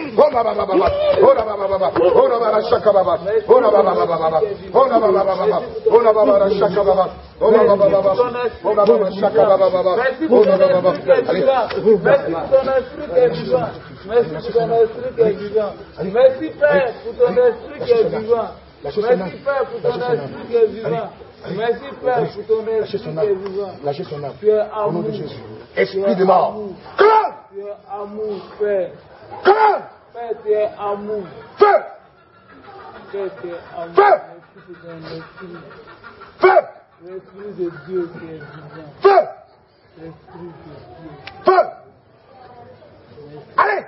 Merci Père pour ton esprit qui est vivant. Merci Père pour ton esprit qui est vivant. Merci Père pour ton esprit qui est vivant. Lâchez son âme. Tu es amour. Au nom de Jésus. Esprit de mort. Tu es amour, Père. Père, tu es amour. Feu. Père, tu es amour. Feu. Merci pour ton esprit. Feu. L'esprit de Dieu qui est vivant. Feu. L'esprit de Dieu. Feu. Allez.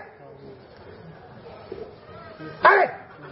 Allez.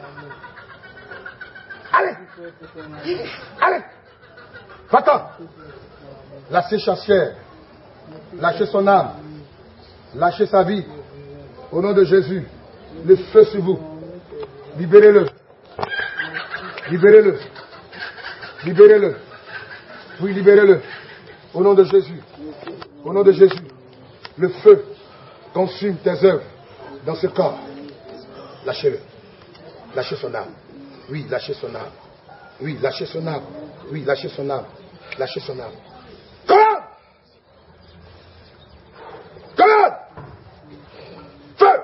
Allez. Allez. Va-t'en. Lâchez chassière. Lâchez son âme. Lâchez sa vie. Au nom de Jésus. Le feu sur vous. Libérez-le. Libérez-le. Libérez-le. Oui, libérez-le. Au nom de Jésus. Au nom de Jésus. Le feu consume tes œuvres dans ce corps. Lâchez-le. Lâchez son âme. Oui, lâchez son âme. Oui, lâchez son âme. Oui, lâchez son âme. Lâchez son âme. Commande! Commande! Feu!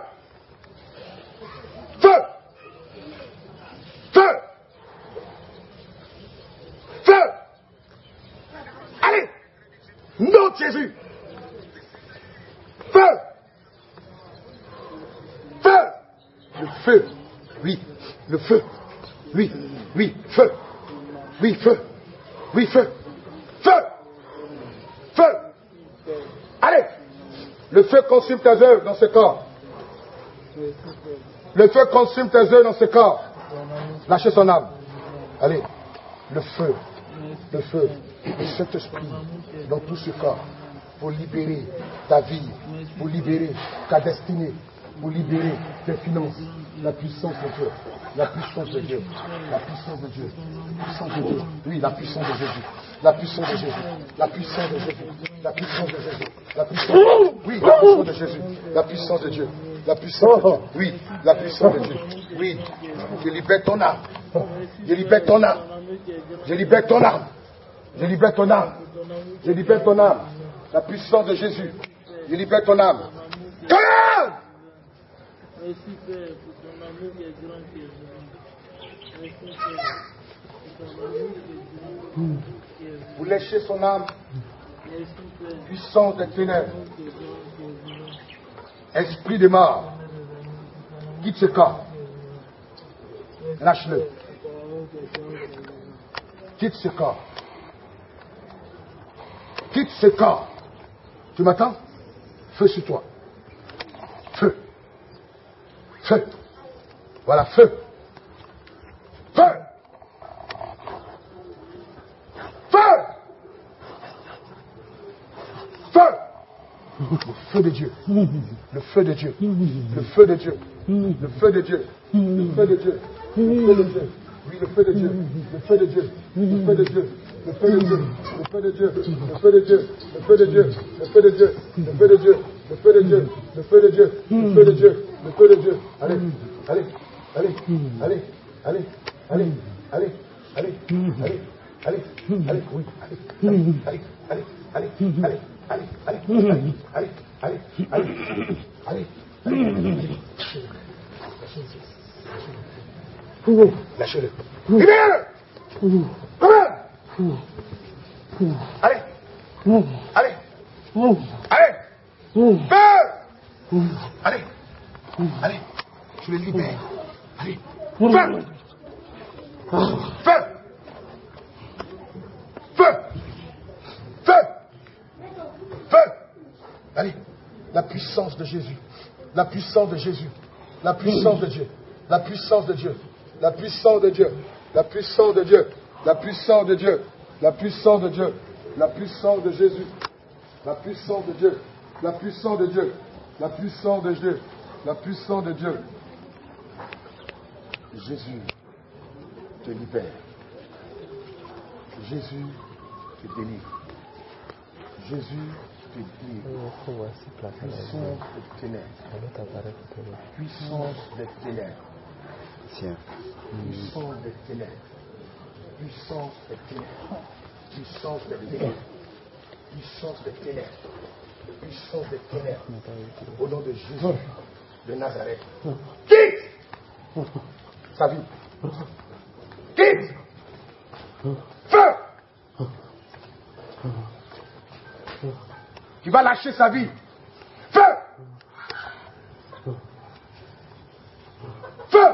Feu! Feu! Feu! Allez! Nom de Jésus! Feu! Feu! Le feu! Oui, le feu! Oui, oui, feu! Oui, feu! Oui, feu! Feu! Feu! Allez! Le feu consume tes œuvres dans ce corps. Le feu consume tes œuvres dans ce corps. Lâchez son âme. Allez. Le feu de cet esprit dans tout ce corps pour libérer ta vie, pour libérer ta destinée, pour libérer tes finances. La puissance de Dieu. La puissance de Dieu. La puissance de Dieu. La puissance de Dieu. Oui, la puissance de Jésus. La puissance de Jésus. La puissance de Jésus. La puissance de Jésus. La puissance. Oui, la puissance de Jésus. La puissance de Dieu. La puissance de Dieu. Oui, la puissance de Dieu. Oui, je libère ton âme. Je libère ton âme. Je libère ton âme. Je libère ton âme. Je libère ton âme. La puissance de Jésus. Je libère ton âme. Calme! Merci Père pour ton amour qui est grand qui est vivant. Merci Père pour ton amour qui est grand qui est vivant. Vous léchez son âme. Merci Père. Puissance des ténèbres. Esprit de mort. Quitte ce corps. Lâche-le. Quitte ce corps. Quitte ce corps. Tu m'entends? Feu sur toi. Feu. Feu. Voilà, feu. Feu. Feu. Feu. Le feu de Dieu. Le feu de Dieu. Le feu de Dieu. Le feu de Dieu. Le feu de Dieu. Le feu de Dieu. Oui, le feu de Dieu. Le feu de Dieu. Le feu de Dieu. Le feu de Dieu. Le feu de Dieu. Le feu de Dieu. Le feu de Dieu. Le feu de Dieu. Le feu de Dieu. Le feu de Dieu. Le feu de Dieu. Le feu de Dieu. Le feu de Dieu. Allez. Allez. Allez. Allez. Allez. Allez. Allez. Allez. Allez. Allez. Allez. Oui. Allez. Allez. Allez. Allez. Allez. Allez. Allez. Allez. Allez. Allez. Allez. Allez. Lâchez-le. Libère-le. Comment? Allez. Allez. Allez. Feu. Allez. Allez. Je le libère. Allez. Feu. Feu. Feu. Feu. Feu. Allez. La puissance de Jésus. La puissance de Jésus. La puissance de Dieu. La puissance de Dieu. La puissance de Dieu. La puissance de Dieu. La puissance de Dieu. La puissance de Dieu. La puissance de Jésus. La puissance de Dieu. La puissance de Dieu. La puissance de Dieu. La puissance de Dieu. Jésus te libère. Jésus te délivre. Jésus te dire, puissance des ténèbres, puissance des ténèbres, puissance des ténèbres, puissance des ténèbres, puissance des ténèbres, puissance des ténèbres, puissance des ténèbres, au nom de Jésus de Nazareth, quitte sa vie, quitte, feu, qui va lâcher sa vie, feu, feu,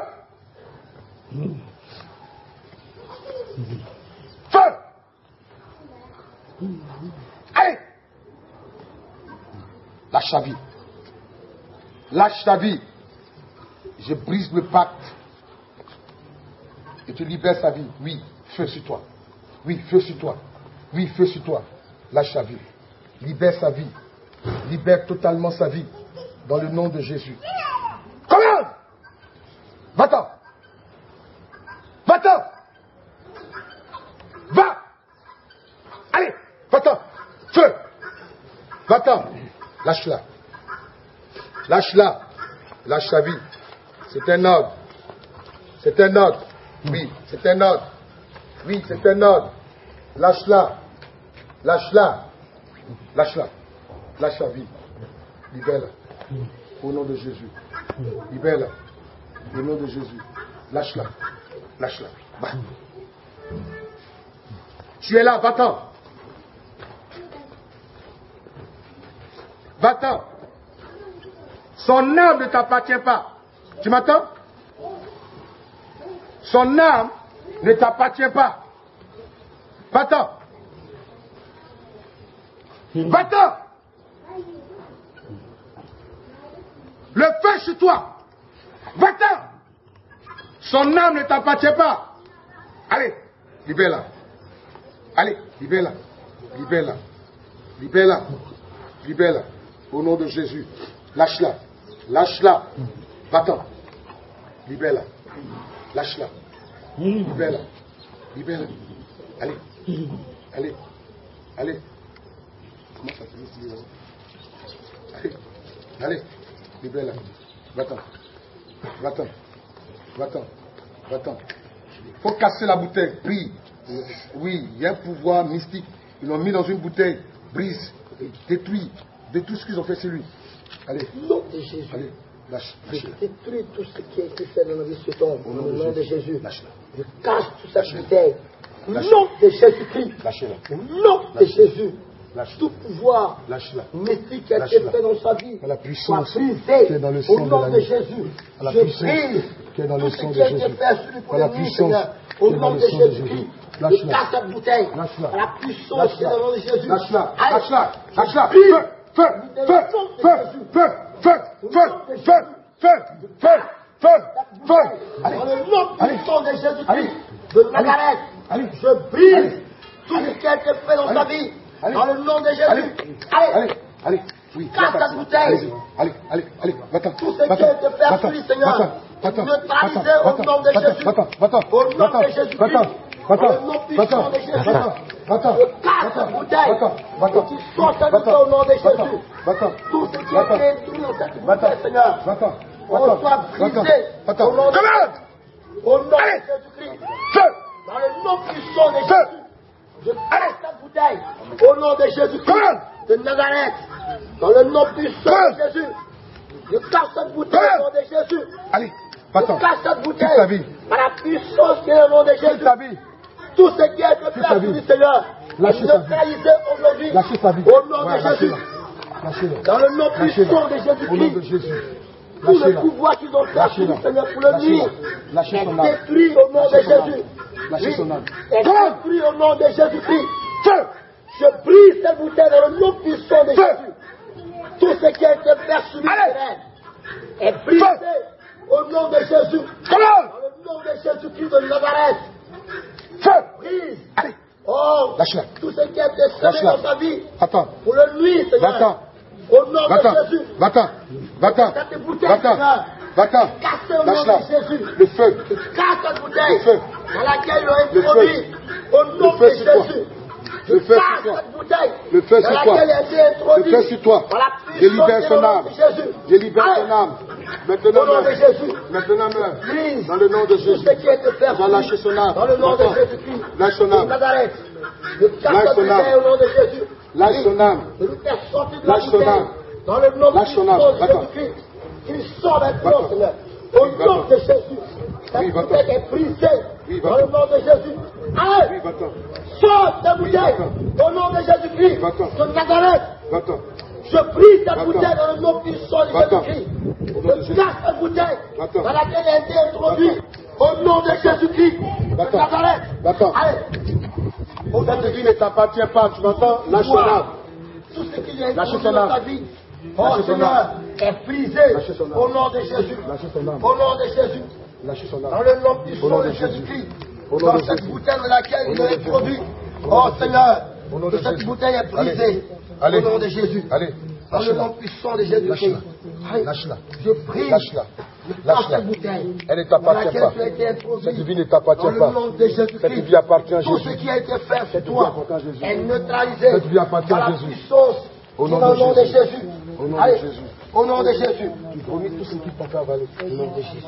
feu, allez, lâche ta vie, lâche ta vie, je brise le pacte et tu libères sa vie, oui, feu sur toi, oui, feu sur toi, oui, feu sur toi, lâche ta vie, libère sa vie, libère totalement sa vie, dans le nom de Jésus. Commande! Va-t'en! Va-t'en! Va! Allez! Va-t'en! Feu! Va-t'en! Lâche-la! Lâche-la! Lâche sa vie! C'est un ordre! C'est un ordre! Oui, c'est un ordre! Oui, c'est un ordre! Lâche-la! Lâche-la! Lâche-la! Lâche sa vie! Libère-la! Au nom de Jésus! Libère-la! Au nom de Jésus! Lâche-la! Lâche-la! Va! Tu es là, va-t'en! Va-t'en! Son âme ne t'appartient pas. Tu m'entends? Son âme ne t'appartient pas. Va-t'en! Va-t'en! Le feu sur toi! Va-t'en! Son âme ne t'appartient pas. Allez, libère-la. Allez, libère-la. Libère-la. Libère-la. Libère-la. Au nom de Jésus. Lâche-la. Lâche-la. Va-t'en. Libère-la. Lâche-la. Libère-la. Libère-la. Allez. Allez. Allez. Comment ça se dit? Allez. Allez. Libère-la. Va-t'en. Va-t'en. Va-t'en. Va-t'en. Il faut casser la bouteille. Prie. Oui, il y a un pouvoir mystique. Ils l'ont mis dans une bouteille. Brise. Détruis. Détruis ce qu'ils ont fait sur lui. Allez. Au nom de Jésus. Allez. Lâche. Je détruis tout ce qui a été fait dans la vie de cet homme. Au nom de Jésus. Lâche-la. Je casse toute cette bouteille. Au nom de Jésus-Christ. Lâchez-la. Au nom de Jésus. Lâche-la. Tout pouvoir Lâche-la. mystique qui a été fait dans sa vie. La puissance soit brisé. qui est dans le Au sang de nom de l'agneau. Jésus. La Je puissance brise qui est dans le tout sang ce de qui a été Jésus. fait sur lui pour La le nuit, puissance Seigneur. qui Au est dans nom le de sang de Jésus-Christ. Jésus. Je Lâche-la. casse cette bouteille. Lâche-la. À la puissance qui est dans le nom de Jésus. Lâche-la. Allez. Lâche-la. Lâche-la. Feu. Feu. Feu. Feu. Feu. Feu. Feu. Feu. Feu. Feu. Feu. Feu. Allez. Dans le nom Allez. puissant de Jésus-Christ Allez. de Nazareth, Allez. je brise Allez. tout ce qui a été fait dans sa Allez. vie. Allez. Dans le nom de Jésus. Allez. Allez. Allez. Allez. Oui. Casse la bouteille. Allez-y. Allez. Allez. Allez. Va-t'en. Tout ce qui a été fait Va-t'en. sur lui, Seigneur. Va-t'en. Neutralisé Va-t'en. au nom de Jésus. Va-t'en. Va-t'en. Au nom Va-t'en. de Jésus-Christ. Va-t'en. Va-t'en. Dans le nom puissant de Jésus. Va-t'en. Va-t'en. Je casse la bouteille. Va-t'en. Va-t'en. Tu sors cette bouteille au nom de Va-t'en. Jésus. Va-t'en. Tout ce qui a été introduit dans cette Va-t'en. bouteille, Seigneur. Va-t'en. On soit brisé. Va-t'en. Au nom de Commande. Au nom Allez. de Jésus-Christ. Feu. Dans le nom puissant de Feu. Jésus. Je casse cette bouteille. Au nom de Jésus-Christ. Commande. De Nazareth. Dans le nom puissant Commande. de Jésus. Je casse cette bouteille au nom de Jésus. Allez. Je Va-t'en. casse cette bouteille. Toute ta vie. Par la puissance qui est dans le nom de Toute Jésus. ta vie. Tout ce qui est de ta place vie. du Seigneur. Lâchez ta vie. Neutralisé aujourd'hui. Lâchez sa vie. Au nom Ouais, de Jésus. lâchez-la. Lâchez-la. Dans le nom Lâchez-la. puissant de Au nom de Jésus-Christ. Jésus. Tout le Lâchez-la. pouvoir qu'ils ont fait sur Lâchez-la. le Seigneur pour le Lâchez-la. nuire. Lâchez Est son âme. détruit au nom de Lâchez son âme. Jésus. Lâchez Oui. son âme. Est Commande. détruit au nom de Jésus-Christ. Feu. Je brise cette bouteille dans le nom puissant de Feu. Jésus. Tout ce qui a été fait sur lui Allez. est brisé Feu. au nom de Jésus. Commande. Dans le nom de Jésus-Christ de Nazareth. Feu. Brise. Allez. Oh, Lâche-la. tout ce qui a été semé Lâche-la. dans sa vie Va-t'en. pour le nuire, Seigneur. Va-t'en. Au nom Va-t'en. de Jésus. Va-t'en. Va-t'en. Cette bouteille, Va-t'en. Seigneur. Va-t'en. Cassez au nom Lâche-la. de Jésus. Le feu. Casse cette bouteille Le feu. dans laquelle il a Le introduit. Au nom Le feu de sur toi. Jésus. Le feu sur toi. Le feu sur toi. Le feu sur toi. Je libère son âme. Je libère son âme. Maintenant même. Dans le nom de Jésus. Tu vas lâcher son âme. Dans le nom de Jésus-Christ. Lâche son âme. Lâche son âme. Lâche son âme. Lâche son âme. Dans le nom de Jésus-Christ. Il sort maintenant, Seigneur. Au nom de Jésus. Cette bouteille est brisée. Dans le nom de Jésus. Allez. Sors cette bouteille. Au nom de Jésus-Christ. De Nazareth. Je brise cette bouteille dans le nom puissant de Jésus-Christ. Je casse cette bouteille dans laquelle elle a été introduite. Au nom de Jésus-Christ. De Nazareth. Allez. Cette vie ne t'appartient pas, tu m'entends? Lâche son âme. Tout ce qui est introduit dans ta vie. Oh Seigneur, est brisé au nom de Jésus. Au nom de Jésus. Lâchez son âme. Dans le nom puissant de Jésus-Christ. Dans cette bouteille dans laquelle il est introduit. Oh Seigneur, que cette bouteille est brisée. Au nom de Jésus. Allez. Dans le nom puissant de Jésus-Christ. Lâche-la. Je prie. Lâche-la. Lâche-la. bouteille. Elle ne t'appartient pas. Cette vie ne t'appartient pas. Cette vie appartient à Jésus. Tout ce qui a été fait sur toi est neutralisé. Cette vie appartient à Jésus. Au nom de Jésus. Au nom de Jésus. Au nom de Jésus. Tu vomis tout ce qui t'a fait avaler. Au nom de Jésus.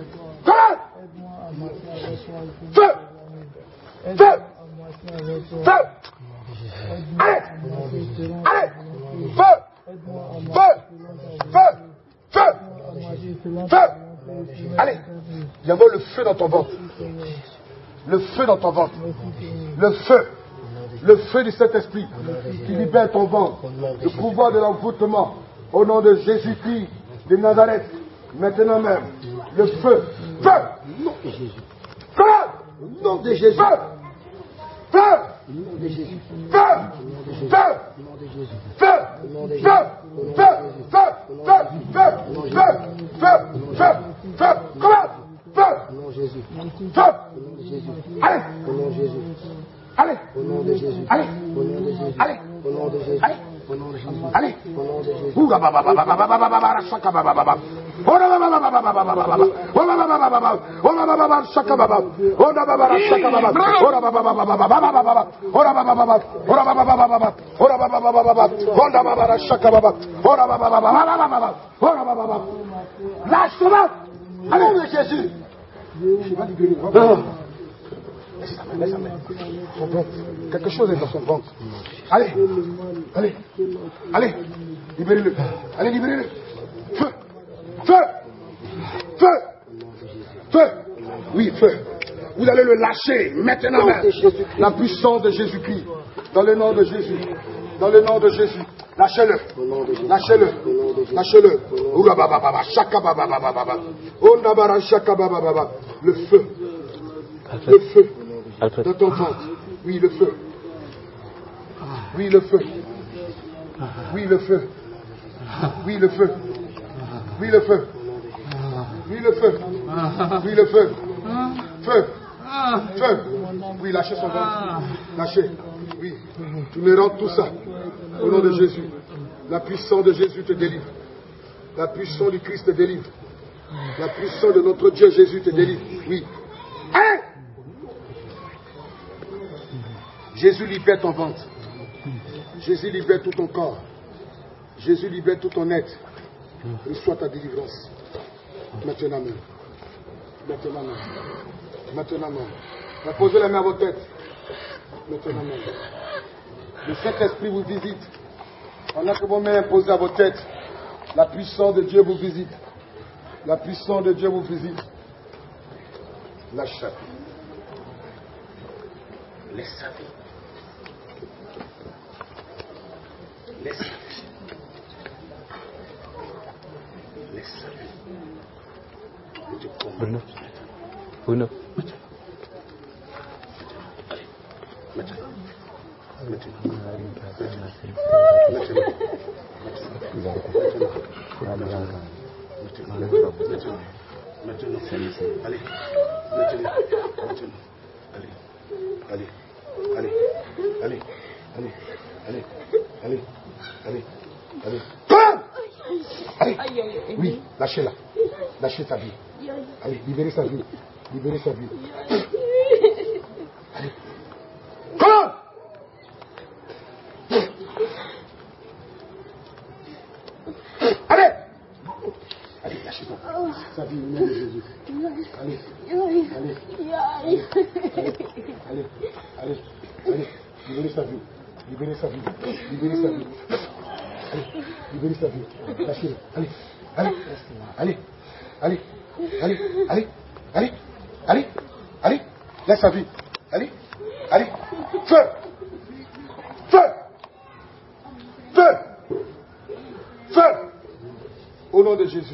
Feu! Feu! Feu! Arrête! Arrête! Feu! Feu! Feu! Feu! Feu! Allez! Il y a le feu dans ton ventre. Le feu dans ton ventre. Le feu. Le feu du Saint-Esprit qui libère ton ventre. Le pouvoir de l'envoûtement. Au nom de Jésus-Christ de Nazareth. Maintenant même. Le feu. Feu! Feu! Au nom de Jésus. Feu! Feu! Feu! Feu! Feu! Feu! Feu! Feu! Feu! Feu! Feu! Feu! Feu! Comment? Feu! Feu! Allez! Allez! Allez! Allez! Allez! Oura baba baba baba baba baba shaka baba baba. Ora baba baba baba baba baba. Ora baba baba baba. Ora baba baba shaka baba. Ora baba shaka baba. Ora baba baba baba baba baba. Ora baba baba. Ora baba baba baba. Ora baba baba baba. Ora baba shaka baba. Ora baba baba baba baba. Ora baba baba. Lâche-moi. Allez Jésus. Je vais libérer. Laisse-la. Son ventre. Quelque chose est dans son ventre. Allez. Allez. Allez. Libérez-le. Allez, libérez-le. Feu. Feu. Feu. Feu. Oui, feu. Vous allez le lâcher maintenant même. La puissance de Jésus-Christ. Dans le nom de Jésus. Dans le nom de Jésus. Lâchez-le. Lâchez-le. Lâchez-le. Le feu. Le feu. Dans ton ventre. Oui, le feu. Oui, le feu. Oui, le feu. Oui, le feu. Oui, le feu. Oui, le feu. Oui, le feu. Feu. Feu. Oui, lâchez son ventre. Lâchez. Oui. Tu me rends tout ça. Au nom de Jésus. La puissance de Jésus te délivre. La puissance du Christ te délivre. La puissance de notre Dieu Jésus te délivre. Oui. Hein? Jésus libère ton ventre. Jésus libère tout ton corps. Jésus libère tout ton être. Reçois ta délivrance. Maintenant même. Maintenant même. Maintenant même. Posez la main à votre tête. Maintenant même. Le Saint-Esprit vous visite. Pendant que vos mains imposées à votre tête, la puissance de Dieu vous visite. La puissance de Dieu vous visite. Lâche sa vie. Laisse sa vie. Laisse sa vie. Laisse sa vie. Bruno. Bruno. Allez. Oui, lâchez-la. Lâchez sa vie. Allez, libérez sa vie. Libérez sa vie. Allez. Comment? nom de Jésus. Allez. Libérez sa vie. Libérez sa vie. Lâchez-le. Allez. Laisse sa vie. Allez. Feu. Au nom de Jésus.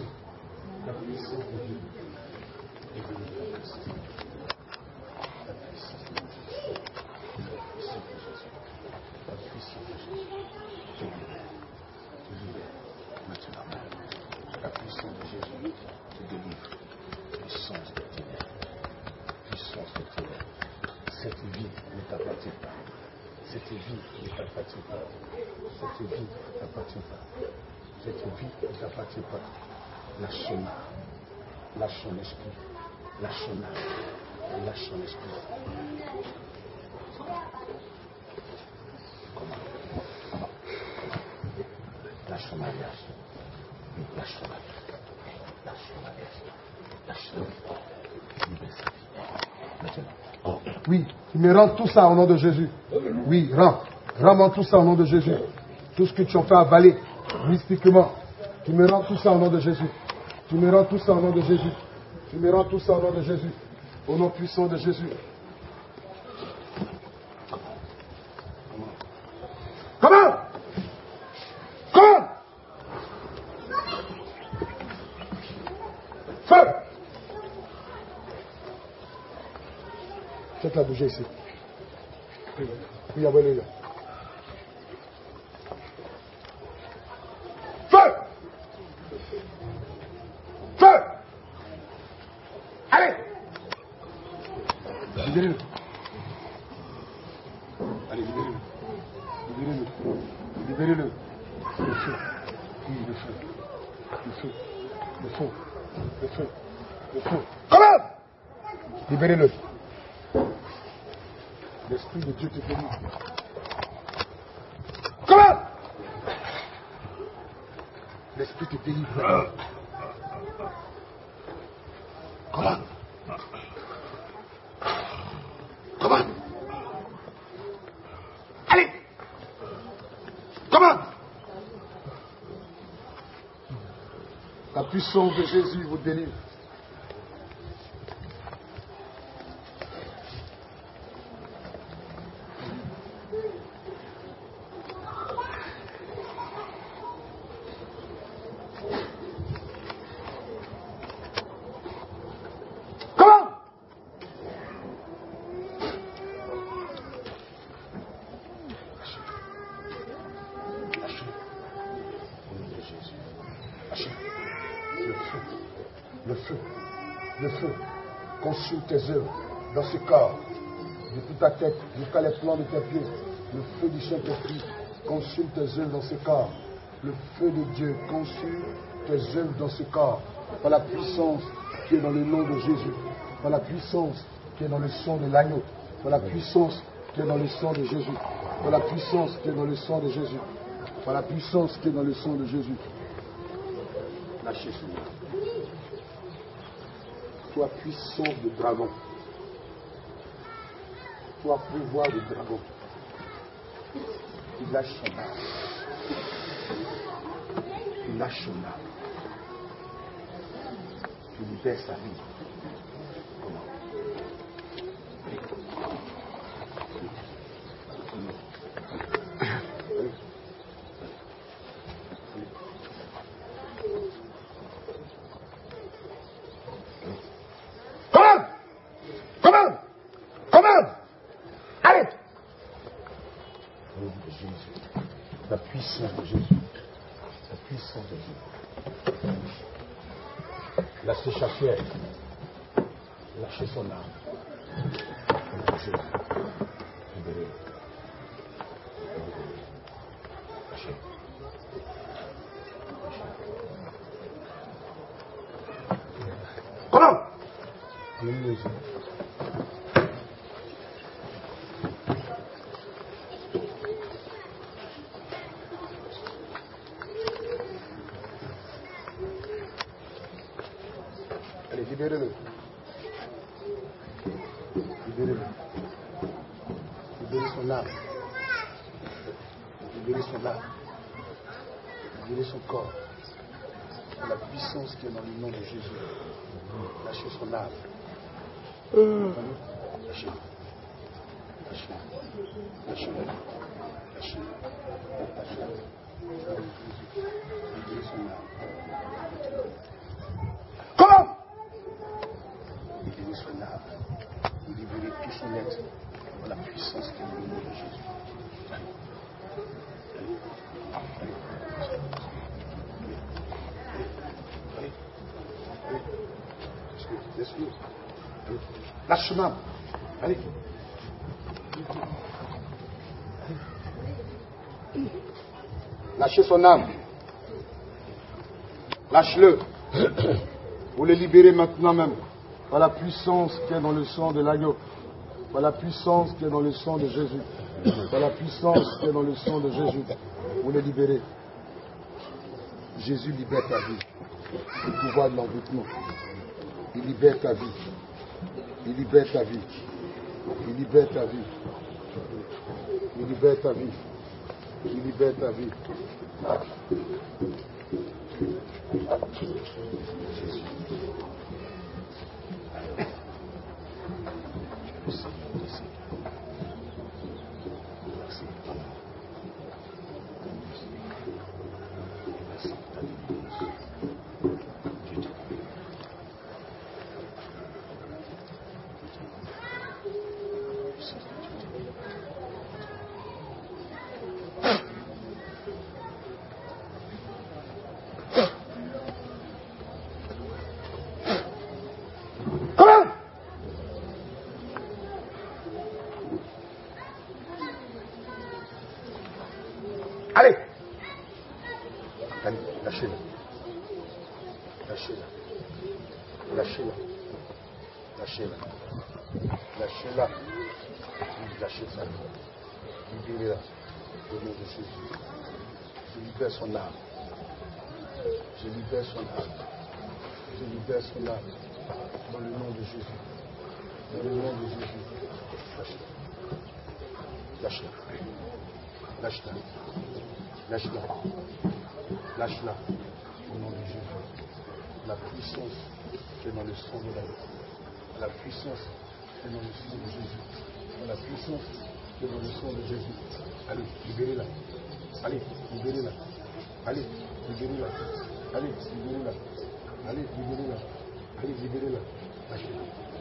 Lâche son esprit. Lâche son esprit. Comment? Lâche son mariage. Lâche son mariage. Maintenant. Oui, tu me rends tout ça au nom de Jésus. Oui, rends-moi tout ça au nom de Jésus. Tout ce que tu as fait avaler mystiquement. Tu me rends tout ça au nom de Jésus. Tu me rends tout ça au nom de Jésus. Tu me rends tout ça au nom de Jésus. Au nom puissant de Jésus. Comment? Feu! Faites-la bouger ici. Oui, envoyez-le là. Libérez-le. Allez, libérez-le. Le feu. Oui, le feu. Comment? Libérez-le. L'Esprit de Dieu te bénit. Comment? L'Esprit te bénit. Comment? Allez! Comment? La puissance de Jésus vous délivre. Le feu consume tes œuvres dans ce corps, depuis ta tête jusqu'à les plans de tes pieds. Le feu du Saint-Esprit consume tes œuvres dans ce corps. Le feu de Dieu consume tes œuvres dans ce corps. Par la puissance qui est dans le nom de Jésus. Par la puissance qui est dans le sang de l'agneau. Par la puissance qui est dans le sang de Jésus. Par la puissance qui est dans le sang de Jésus. Par la puissance qui est dans le sang de Jésus. Lâchez Seigneur. Toi, puissance de dragon. Toi, pouvoir de dragon. Il lâche son âme. Il lâche son âme. Tu libères sa vie. Comment? La puissance de Jésus. La puissance de Dieu. La séchatière. Lâchez son âme. Jésus. Libérez-le. Lâchez. Comment? Alléluia. Allez, Allez, libérez-le. Libérez-le. Libérez son âme. Libérez son âme. Libérez son corps. Pour la puissance qui est dans le nom de Jésus. Lâchez son âme. Lâchez-le. Lâchez-le. Lâchez-le. Lâchez-le. Lâchez-le. Libérez son âme. Comment? Libérez son âme. Libérez tout son être. Pour la puissance qui est dans le nom de Jésus. Laisse-le. Lâche son âme. Allez. Lâchez son âme. Lâche-le. Vous le libérez maintenant même. Par la puissance qui est dans le sang de l'agneau. Par la puissance qui est dans le sang de Jésus. Par la puissance qui est dans le sang de Jésus. Vous le libérez. Jésus libère ta vie. Le pouvoir de l'envoûtement. Il libère ta vie. Il libère ta vie. Il libère ta vie. Il libère ta vie. Il libère ta vie. Jésus. Allez. Allez, lâchez-le. Lâchez-le. Lâchez-le. Lâchez-le. Lâchez-la. Lâchez-la. Libérez-la. Au nom de Jésus. Je libère son âme. Je libère son âme. Je libère son âme. Dans le nom de Jésus. Dans le nom de Jésus. Lâchez-la. Lâchez-la. Lâche-la. Lâche-la. Lâche-la. Au nom de Jésus. La puissance qui est dans le sang de l'agneau. La puissance qui est dans le sang de Jésus. La puissance qui est dans le sang de Jésus. Allez, libérez-la. Allez, libérez-la. Allez, libérez-la. Allez, libérez-la. Allez, libérez-la. Allez, libérez-la. Lâchez-la.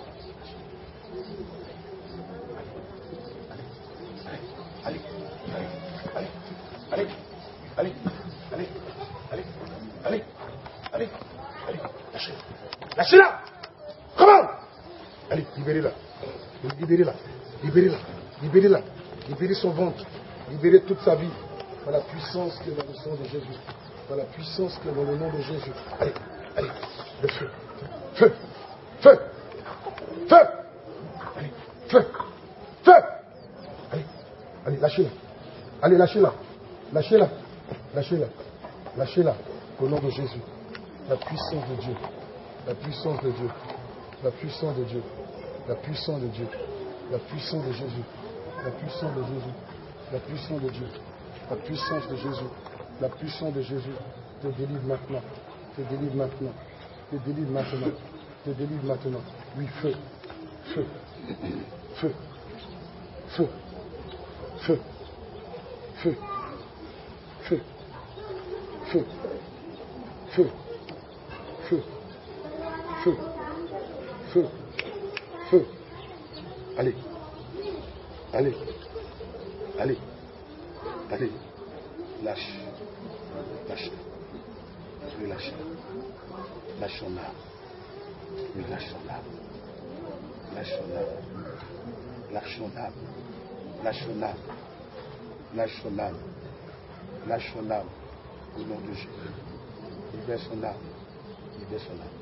Allez, allez, allez, allez, allez, allez, allez, allez, allez, allez, lâchez-la, lâchez-la, comment? Allez, libérez-la, libérez-la, libérez-la, libérez-la, libérez son ventre, libérez toute sa vie, par la puissance qui est dans le sang de Jésus, par la puissance qui est dans le nom de Jésus. Allez, allez, le feu, feu, feu, feu, allez, feu, feu, allez, allez, lâchez-la. Allez, lâchez-la. Lâchez-la. Lâchez-la. Lâchez-la. Au nom de Jésus. La puissance de Dieu. La puissance de Dieu. La puissance de Dieu. La puissance de Dieu. La puissance de Jésus. La puissance de Jésus. La puissance de Dieu. La puissance de Jésus. La puissance de Jésus. Te délivre maintenant. Te délivre maintenant. Te délivre maintenant. Te délivre maintenant. Oui, feu. Feu. Feu. Feu. Feu. Feu, feu, feu, feu, feu, feu, feu, feu. Allez, allez, allez, allez, lâche, lâche, je vais lâcher, lâche son âme, oui, lâche son âme, lâche son âme, lâche son âme, lâche son âme. Lâche son âme. Lâche son âme. Au nom de Jésus. Libère son âme. Libère son âme.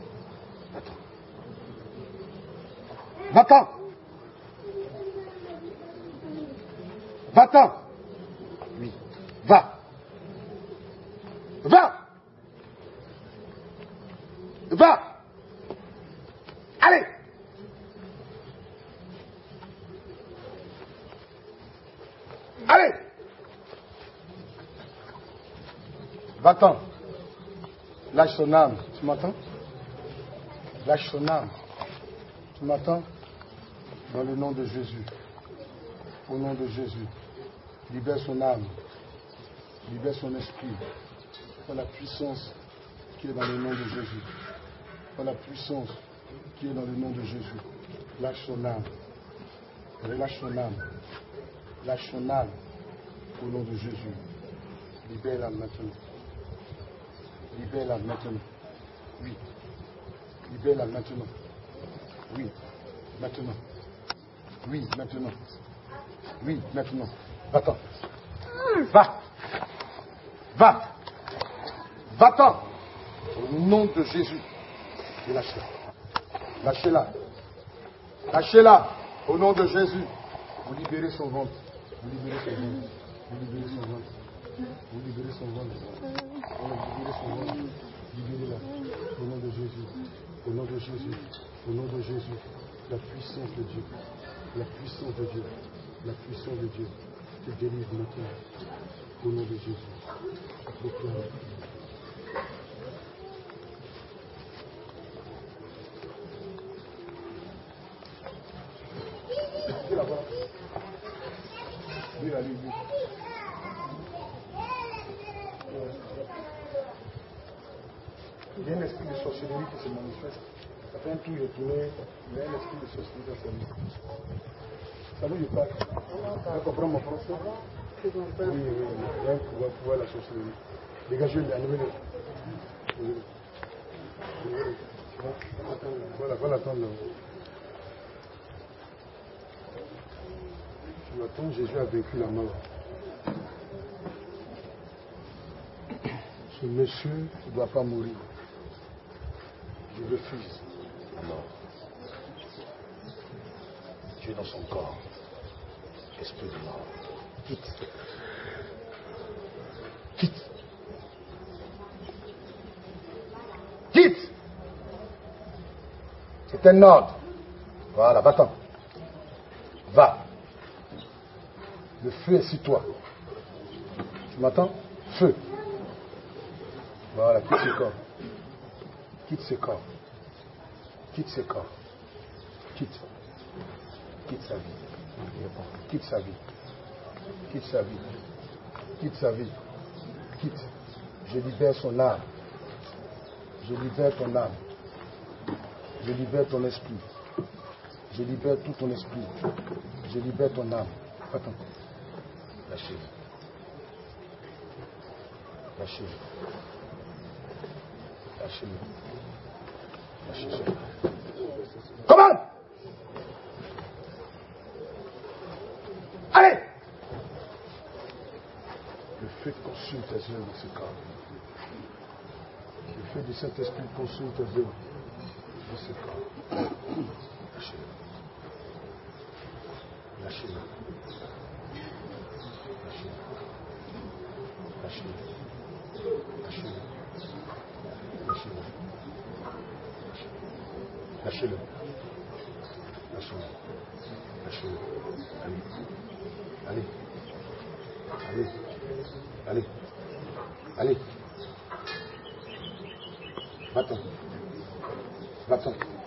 Va-t'en. Va-t'en. Va-t'en. Oui. Va. Va. Va. Allez. Allez. Va-t'en. Lâche son âme. Tu m'entends? Lâche son âme. Tu m'entends? Dans le nom de Jésus. Au nom de Jésus. Libère son âme. Libère son esprit. Par la puissance qui est dans le nom de Jésus. Par la puissance qui est dans le nom de Jésus. Lâche son âme. Relâche son âme. Lâche son âme. Au nom de Jésus. Libère-la maintenant. Libère-la maintenant. Oui. Libère-la maintenant. Oui. Maintenant. Oui, maintenant. Oui, maintenant. Va-t'en. Va. Va. Va-t'en. Au nom de Jésus. Et lâchez-la. Lâchez-la. Lâchez-la. Au nom de Jésus. Vous libérez son ventre. Vous libérez son ventre. Vous libérez son ventre. Vous libérez son ventre. Vous libérez son ventre. Libérez-la. Au nom de Jésus. Au nom de Jésus. Au nom de Jésus. La puissance de Dieu. La puissance de Dieu. La puissance de Dieu te délivre maintenant. Au nom de Jésus. Proclame. Oui, allez, oui. Il y a un esprit de sorcellerie qui se manifeste. Ça fait un tour de tournée, il y a un esprit de sorcellerie qui se manifeste. Ça vous dit pas? Vous comprenez mon français? Oui, il y a un pouvoir la sorcellerie. Dégagez-le, enlevez-le. Voilà, va l'attendre là. Tu attends, Jésus a vaincu la mort. Ce monsieur ne doit pas mourir. Je refuse. Non. Tu es dans son corps. Esprit de mort. Quitte. Quitte. Quitte. C'est un ordre. Voilà, va-t'en. Va. Le feu est sur toi. Tu m'entends? Feu. Voilà, quitte ce corps. Quitte ce corps. Quitte ce corps. Quitte. Quitte sa vie. Quitte sa vie. Quitte sa vie. Quitte sa vie. Quitte. Je libère son âme. Je libère ton âme. Je libère ton esprit. Je libère tout ton esprit. Je libère ton âme. Attends. Lâchez-le. Lâchez-le. Lâchez-le. Lâchez-le. Comment? Allez! Le feu consume tes œuvres dans ce corps. Le feu du Saint-Esprit consume tes œuvres dans ce corps. Lâchez-le. Lâchez-le. Lâchez-le. Lâchez-le. Lâchez-le. Lâchez-le. Lâchez-le. Lâchez-le. Lâchez-le. Allez. Allez. Allez. Allez. Allez. Va-t'en. Va-t'en.